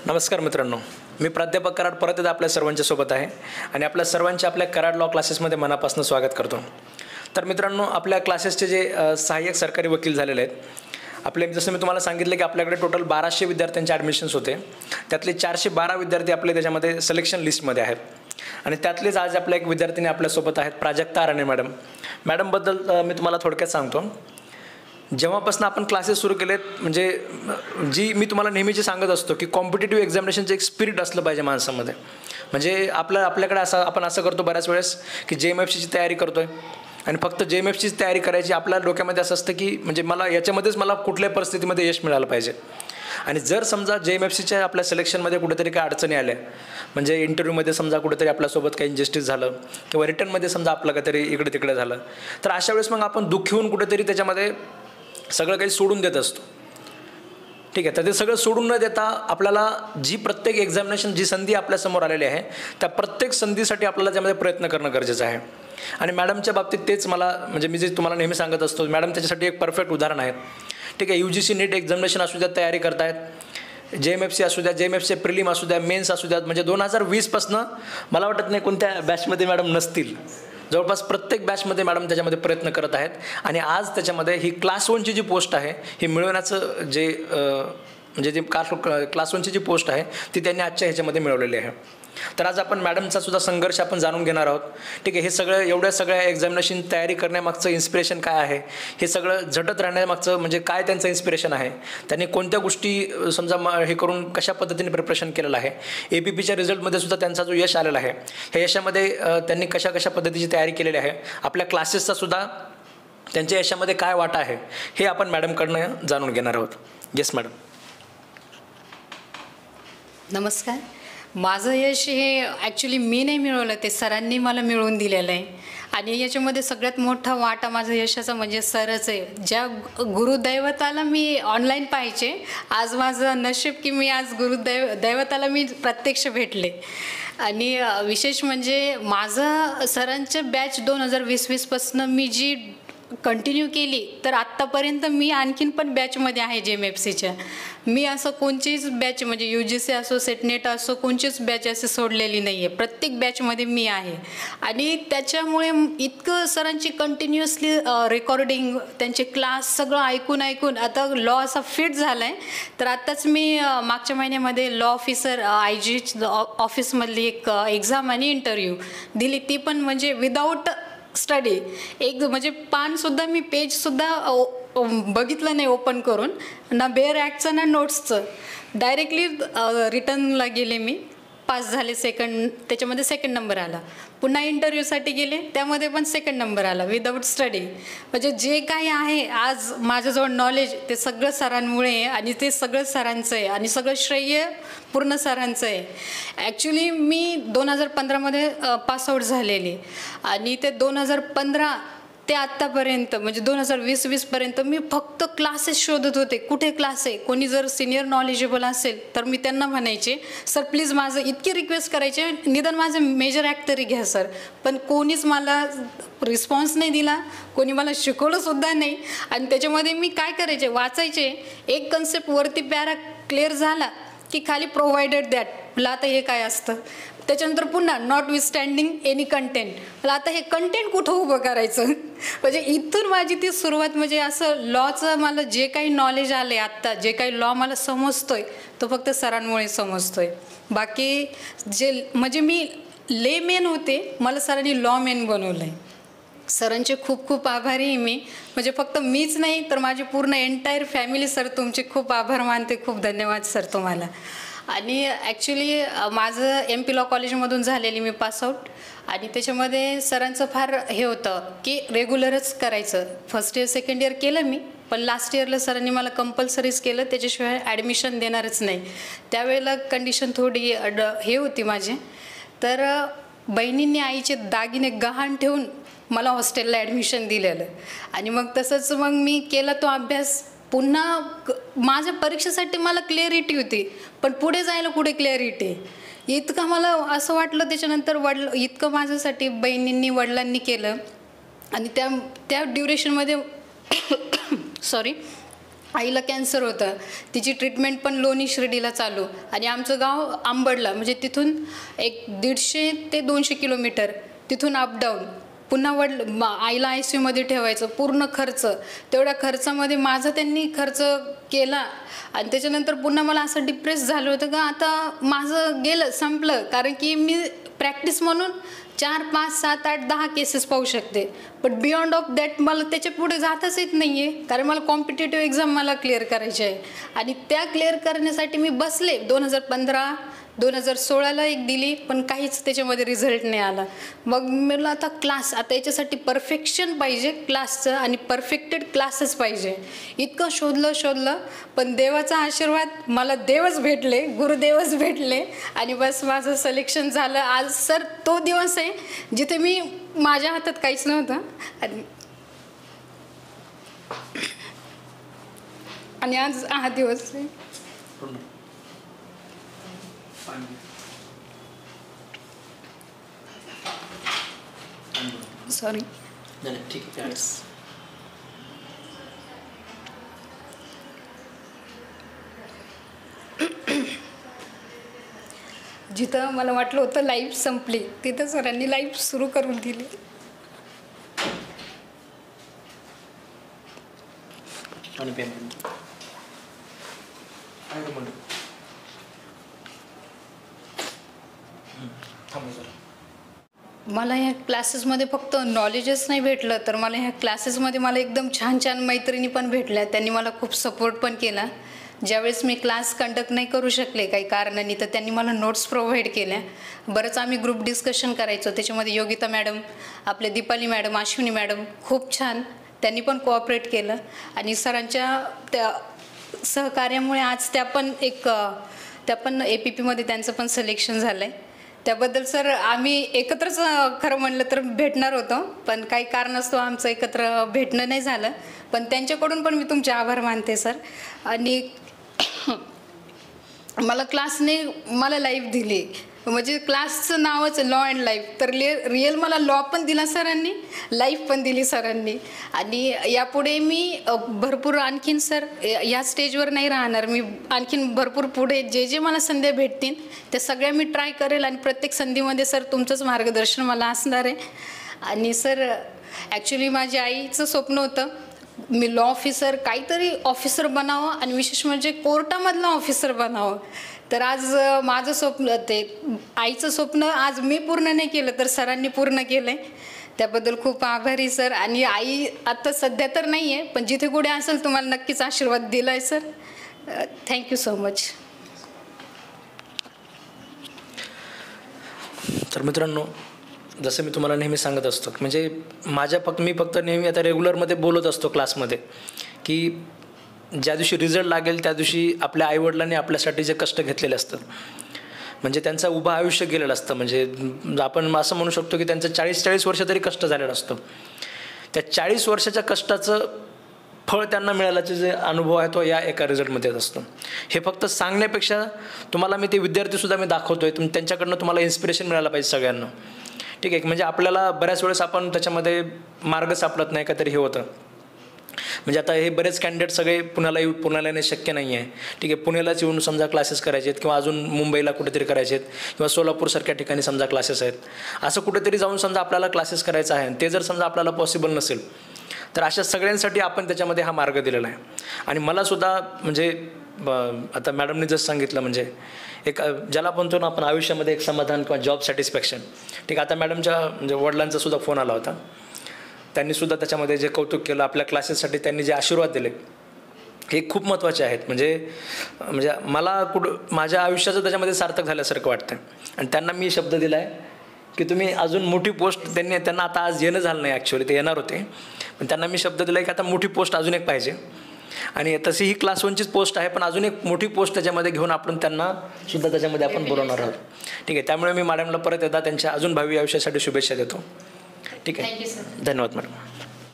नमस्कार मित्रांनो, मी प्राध्यापक कराड परत एकदा आपल्या सर्वांच्या सोबत आहे आणि आपल्या सर्वांचे आपल्या कराड लॉ क्लासेसमध्ये मनापासून स्वागत करतो. तर मित्रांनो, आपल्या क्लासेसचे जे सहाय्यक सरकारी वकील झालेले आहेत आपले, जसं मी तुम्हाला सांगितलं की आपल्याकडे टोटल 1200 विद्यार्थ्यांचे ॲडमिशन्स होते. त्यातले 412 विद्यार्थी आपले त्याच्यामध्ये सिलेक्शन लिस्टमध्ये आहेत आणि त्यातलेच आज आपल्या एक विद्यार्थिनी आपल्यासोबत आहेत, प्राजक्ता राणे मॅडम. मॅडमबद्दल मी तुम्हाला थोडक्यात सांगतो. जेव्हापासून आपण क्लासेस सुरू केलेत, म्हणजे जी मी तुम्हाला नेहमीची सांगत असतो की कॉम्पिटेटिव्ह एक्झामिनेशनचं एक स्पिरिट असलं पाहिजे माणसामध्ये. म्हणजे आपल्याकडे आपण असं करतो बऱ्याच वेळेस की JMFCची तयारी करतो आहे आणि फक्त JMFCची तयारी करायची. आपल्या डोक्यामध्ये असं असतं की म्हणजे मला कुठल्याही परिस्थितीमध्ये यश मिळालं पाहिजे. आणि जर समजा JMFCच्या आपल्या सिलेक्शनमध्ये कुठेतरी काही अडचणी आल्या, म्हणजे इंटरव्ह्यूमध्ये समजा कुठेतरी आपल्यासोबत काही इंजस्टिस झालं किंवा रिटर्नमध्ये समजा आपलं काहीतरी इकडे तिकडे झालं, तर अशा वेळेस मग आपण दुःखी होऊन कुठेतरी त्याच्यामध्ये सगळं काही सोडून देत असतो. ठीक आहे, तर ते सगळं सोडून न देता आपल्याला जी प्रत्येक एक्झामिनेशन, जी संधी आपल्यासमोर आलेली आहे, त्या प्रत्येक संधीसाठी आपल्याला त्यामध्ये प्रयत्न करणं गरजेचं आहे. आणि मॅडमच्या बाबतीत तेच म्हणजे मी जे तुम्हाला नेहमी सांगत असतो, मॅडम त्याच्यासाठी एक परफेक्ट उदाहरण आहे. ठीक आहे, UGC नीट एक्झामिनेशन असू द्या तयारी करतायत, JMFC असू द्या, JMFCचे प्रिलिम असू द्या, मेन्स असू द्यात, म्हणजे 2020पासनं मला वाटत नाही कोणत्या बॅचमध्ये मॅडम नसतील. जवळपास प्रत्येक बॅचमध्ये मॅडम त्याच्यामध्ये प्रयत्न करत आहेत आणि आज त्याच्यामध्ये ही क्लास 1ची जी पोस्ट आहे ही मिळवण्याचं जे क्लास 1ची जी पोस्ट आहे ती त्यांनी आजच्या ह्याच्यामध्ये मिळवलेली आहे. तर आज आपण मॅडमचा सुद्धा संघर्ष आपण जाणून घेणार आहोत. ठीक आहे, हे सगळं सगळ्या एक्झामिनेशन तयारी करण्यामागचं इन्स्पिरेशन काय आहे, हे सगळं झटत राहण्यामागचं म्हणजे काय त्यांचं इन्स्पिरेशन आहे, त्यांनी कोणत्या गोष्टी समजा हे करून कशा पद्धतीने प्रिपरेशन केलेलं आहे, APPच्या रिझल्टमध्ये सुद्धा त्यांचा जो यश आलेला आहे, ह्या यशामध्ये त्यांनी कशा पद्धतीची तयारी केलेली आहे, आपल्या क्लासेसचा सुद्धा त्यांच्या यशामध्ये काय वाटा आहे, हे आपण मॅडमकडनं जाणून घेणार आहोत. Yes madam. नमस्कार. माझं यश हे ॲक्च्युली मी नाही मिळवलं, ते सरांनी मला मिळवून दिलेलं आहे. आणि याच्यामध्ये सगळ्यात मोठा वाटा माझा यशाचा म्हणजे सरच आहे. ज्या गुरुदैवताला मी ऑनलाईन पाहायचे, आज माझं नशीब की मी आज दैवताला मी प्रत्यक्ष भेटले. आणि विशेष म्हणजे माझं सरांच्या बॅच 2020-20पासून मी जी कंटिन्यू केली, तर आत्तापर्यंत मी आणखीन पण बॅचमध्ये आहे JMFCच्या. मी असं कोणचीच बॅच म्हणजे UGC असो, सेटनेट असो, कोणचीच बॅच असे सोडलेली नाही आहे. प्रत्येक बॅचमध्ये मी आहे. आणि त्याच्यामुळे इतकं सरांची कंटिन्युअसली रेकॉर्डिंग, त्यांचे क्लास सगळं ऐकून आता लॉ असा फिट झाला आहे. तर आत्ताच मी मागच्या महिन्यामध्ये लॉ ऑफिसर IG ऑफिसमधली एक एक्झाम आणि इंटरव्ह्यू दिली, ती पण म्हणजे विदाऊट स्टडी. एक म्हणजे पानसुद्धा मी पेजसुद्धा बघितलं नाही ओपन करून, ना बेअर ॲक्टचं ना नोट्सचं. डायरेक्टली रिटर्नला गेले, मी पास झाले, त्याच्यामध्ये सेकंड नंबर आला. पुन्हा इंटरव्ह्यूसाठी गेले, त्यामध्ये पण सेकंड नंबर आला विदाऊट स्टडी. म्हणजे जे काही आहे आज माझ्याजवळ नॉलेज, ते सगळं सरांमुळे आहे आणि ते सगळं सरांचं आहे आणि सगळं श्रेय पूर्ण सरांचं आहे. ॲक्च्युली मी 2015मध्ये पासआउट झालेली आणि ते 2015 ते आत्तापर्यंत म्हणजे 2020-20पर्यंत मी फक्त क्लासेस शोधत होते. कुठे क्लास आहे, कोणी जर सिनियर नॉलेजेबल असेल तर मी त्यांना म्हणायचे, सर प्लीज माझं इतकी रिक्वेस्ट करायचे, निदान माझं मेजर ॲक्ट तरी घ्या सर. पण कोणीच मला रिस्पॉन्स नाही दिला, कोणी मला शिकवलंसुद्धा नाही. आणि त्याच्यामध्ये मी काय करायचे, वाचायचे, एक कन्सेप्ट वरती पॅरा क्लिअर झाला की खाली प्रोव्हाइडेड दॅट, मला आता हे काय असतं. त्याच्यानंतर पुन्हा नॉट विथस्टँडिंग एनी कंटेंट, मला आता हे कंटेंट कुठं उभं करायचं. म्हणजे इथून माझी ती सुरुवात. म्हणजे असं लॉचं मला जे काही नॉलेज आले, आत्ता जे काही लॉ मला समजतोय तो फक्त सरांमुळे समजतोय. बाकी म्हणजे मी लेमेन होते, मला सरांनी लॉ मेन बनवलं आहे. सरांचे खूप खूप आभारी आहे मी. म्हणजे फक्त मीच नाही तर माझी पूर्ण एंटायर फॅमिली. सर तुमचे खूप आभार मानते, खूप धन्यवाद सर तुम्हाला. आणि ॲक्च्युली माझं MP लॉ कॉलेजमधून झालेली मी पासआउट. आणि त्याच्यामध्ये सरांचं फार हे होतं की रेग्युलरच करायचं. फर्स्ट इयर सेकंड इयर केलं मी, पण लास्ट इयरला सरांनी मला कंपल्सरीच केलं, त्याच्याशिवाय ॲडमिशन देणारच नाही. त्यावेळेला कंडिशन थोडी हे होती माझी. तर बहिणींनी आईचे दागिने गहाण ठेवून मला हॉस्टेलला ॲडमिशन दिलेलं. आणि मग तसंच मग मी केला तो अभ्यास. पुन्हा माझ्या परीक्षेसाठी मला क्लॅरिटी होती, पण पुढे जायला कुठे क्लॅरिटी. इतकं मला असं वाटलं. त्याच्यानंतर इतकं माझ्यासाठी बहिणींनी वडिलांनी केलं. आणि त्या ड्युरेशनमध्ये सॉरी आईला कॅन्सर होतं, तिची ट्रीटमेंट पण लोणी शिर्डीला चालू, आणि आमचं गाव आंबडला, म्हणजे तिथून एक 150 ते 200 किलोमीटर, तिथून अपडाऊन, पुन्हा आईला ICUमध्ये ठेवायचं, पूर्ण खर्च, तेवढ्या खर्चामध्ये माझा त्यांनी खर्च केला. आणि त्याच्यानंतर पुन्हा मला असं डिप्रेस झालं होतं का आता माझं गेलं, संपलं, कारण की मी प्रॅक्टिस म्हणून 4, 5, 7, 8, 10 केसेस पाहू शकते, बट बियॉन्ड ऑफ दॅट मला त्याच्या पुढे जाताच येत नाही आहे, कारण मला कॉम्पिटेटिव्ह एक्झाम मला क्लिअर करायची आहे. आणि त्या क्लिअर करण्यासाठी मी बसले. 2015 2016ला एक दिली, पण काहीच त्याच्यामध्ये रिझल्ट नाही आला. मग मला आता क्लास, आता याच्यासाठी परफेक्शन पाहिजे क्लासचं, आणि परफेक्टेड क्लासेस पाहिजे. इतकं शोधलं, पण देवाचा आशीर्वाद, मला देवच भेटले, गुरुदेवच भेटले, आणि बस माझं सिलेक्शन झालं. आज सर तो दिवस आहे जिथे मी, माझ्या हातात काहीच नव्हतं, आणि आज हा दिवस आहे. सॉरी. ठीक आहे. जिथं मला वाटलं होतं लाईफ संपली, तिथं सरांनी लाईफ सुरू करून दिली. आणि पेमेंट मला ह्या क्लासेसमध्ये फक्त नॉलेजच नाही भेटलं, तर मला ह्या क्लासेसमध्ये मला एकदम छान छान मैत्रिणी पण भेटल्या. त्यांनी मला खूप सपोर्ट पण केला. ज्यावेळेस मी क्लास कंडक्ट नाही करू शकले काही कारणांनी, तर त्यांनी मला नोट्स प्रोव्हाइड केल्या. बरंच आम्ही ग्रुप डिस्कशन करायचो, त्याच्यामध्ये योगिता मॅडम, आपले दीपाली मॅडम, अश्विनी मॅडम खूप छान, त्यांनी पण कोऑपरेट केलं. आणि सरांच्या त्या सहकार्यामुळे आज त्या पण APPमध्ये त्यांचं पण सिलेक्शन झालं आहे. त्याबद्दल सर आम्ही एकत्रच खरं म्हणलं तर भेटणार होतो, पण काही कारणास्तव आमचं एकत्र भेटणं नाही झालं. पण त्यांच्याकडून पण मी तुमचे आभार मानते सर. आणि मला क्लासने मला लाईफ दिली, म्हणजे क्लासचं नावच लॉ अँड लाईफ, तर रिअल मला लॉ पण दिला सरांनी, लाईफ पण दिली सरांनी. आणि यापुढे मी भरपूर आणखीन सर या स्टेजवर नाही राहणार, मी आणखीन भरपूर पुढे जे मला संधी भेटतील त्या सगळ्या मी ट्राय करेल, आणि प्रत्येक संधीमध्ये सर तुमचंच मार्गदर्शन मला असणार आहे. आणि सर ॲक्च्युली माझ्या आईचं स्वप्न होतं मी लॉ ऑफिसर, काहीतरी ऑफिसर बनावं, आणि विशेष म्हणजे कोर्टामधलं ऑफिसर बनावं. तर आज माझं स्वप्न, ते आईचं स्वप्न आज मी पूर्ण नाही केलं, तर सरांनी पूर्ण केलं आहे. त्याबद्दल खूप आभारी सर. आणि आई आता सध्या तर नाही आहे, पण जिथे कुठे असेल तुम्हाला नक्कीच आशीर्वाद दिला आहे सर. Thank you so much. तर मित्रांनो, जसं मी तुम्हाला नेहमी सांगत असतो, म्हणजे मी फक्त नेहमी आता रेग्युलरमध्ये बोलत असतो क्लासमध्ये, की ज्या दिवशी रिझल्ट लागेल त्या दिवशी आपल्या आईवडिलांनी आपल्यासाठी जे कष्ट घेतलेले असतात, म्हणजे त्यांचं उभं आयुष्य गेलेलं असतं, म्हणजे आपण असं म्हणू शकतो की त्यांचं 40 वर्ष तरी कष्ट झालेलं असतं. त्या 40 वर्षाच्या कष्टाचं फळ त्यांना मिळाल्याचे जे अनुभव आहे तो या एका रिझल्टमध्ये असतो. हे फक्त सांगण्यापेक्षा तुम्हाला मी ते विद्यार्थीसुद्धा मी दाखवतो आहे, त्यांच्याकडनं तुम्हाला इन्स्पिरेशन मिळायला पाहिजे सगळ्यांना. ठीक आहे, म्हणजे आपल्याला बऱ्याच वेळेस आपण त्याच्यामध्ये मार्ग सापडत नाही का तरी हे होतं. म्हणजे आता हे बरेच कॅन्डिडेट सगळे पुण्याला येणे शक्य नाही आहे. ठीक आहे, पुण्यालाच येऊन समजा क्लासेस करायचे आहेत, किंवा अजून मुंबईला कुठेतरी करायचे आहेत, किंवा सोलापूरसारख्या ठिकाणी समजा क्लासेस आहेत. असं कुठेतरी जाऊन समजा आपल्याला क्लासेस करायचं आहे, ते जर समजा आपल्याला पॉसिबल नसेल, तर अशा सगळ्यांसाठी आपण त्याच्यामध्ये हा मार्ग दिलेला आहे. आणि मलासुद्धा म्हणजे आता मॅडमने जसं सांगितलं, म्हणजे एक ज्याला म्हणतो ना आपण आयुष्यामध्ये एक समाधान किंवा जॉब सॅटिस्फॅक्शन. ठीक आहे, आता मॅडमच्या म्हणजे वडिलांचा सुद्धा फोन आला होता, त्यांनीसुद्धा त्याच्यामध्ये जे कौतुक केलं आपल्या क्लासेससाठी, त्यांनी जे आशीर्वाद दिले हे खूप महत्त्वाचे आहेत. म्हणजे मला माझ्या आयुष्याचं त्याच्यामध्ये सार्थक झाल्यासारखं वाटतं. आणि त्यांना मी शब्द दिला आहे की तुम्ही अजून मोठी पोस्ट, त्यांना आता आज येणं झालं नाही, ॲक्च्युली ते येणार होते, पण त्यांना मी शब्द दिला आहे की आता मोठी पोस्ट अजून एक पाहिजे. आणि तशी ही क्लास 1चीच पोस्ट आहे, पण अजून एक मोठी पोस्ट त्याच्यामध्ये घेऊन आपण त्यांना सुद्धा त्याच्यामध्ये आपण बोलवणार आहोत. ठीक आहे, त्यामुळे मी मॅडमला परत एकदा त्यांच्या अजून भावी आयुष्यासाठी शुभेच्छा देतो. ठीक आहे, धन्यवाद मॅडम.